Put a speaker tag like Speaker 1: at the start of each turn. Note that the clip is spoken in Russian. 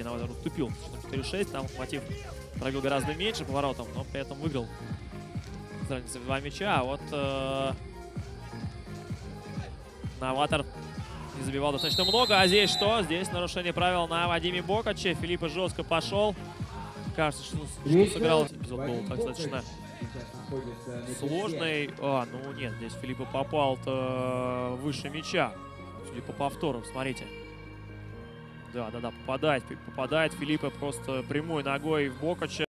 Speaker 1: Наватор уступил 4-6, там Локомотив пробил гораздо меньше поворотом, но при этом выиграл с разницей в 2 мяча. А вот Наватор не забивал достаточно много. А здесь что? Здесь нарушение правил на Вадиме Бокаче. Филиппа жестко пошел. Кажется, что сыграл. Эпизод был достаточно сложный. Ну нет, здесь Филиппа попал-то выше мяча. Судя по повторам, смотрите. Да, попадает Филиппа просто прямой ногой в Бокача.